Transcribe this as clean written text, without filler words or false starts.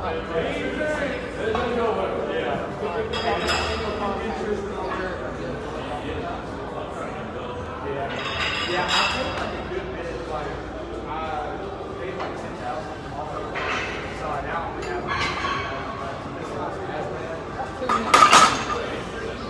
Yeah, I paid like a good bit. Like, I paid like 10,000 off of it.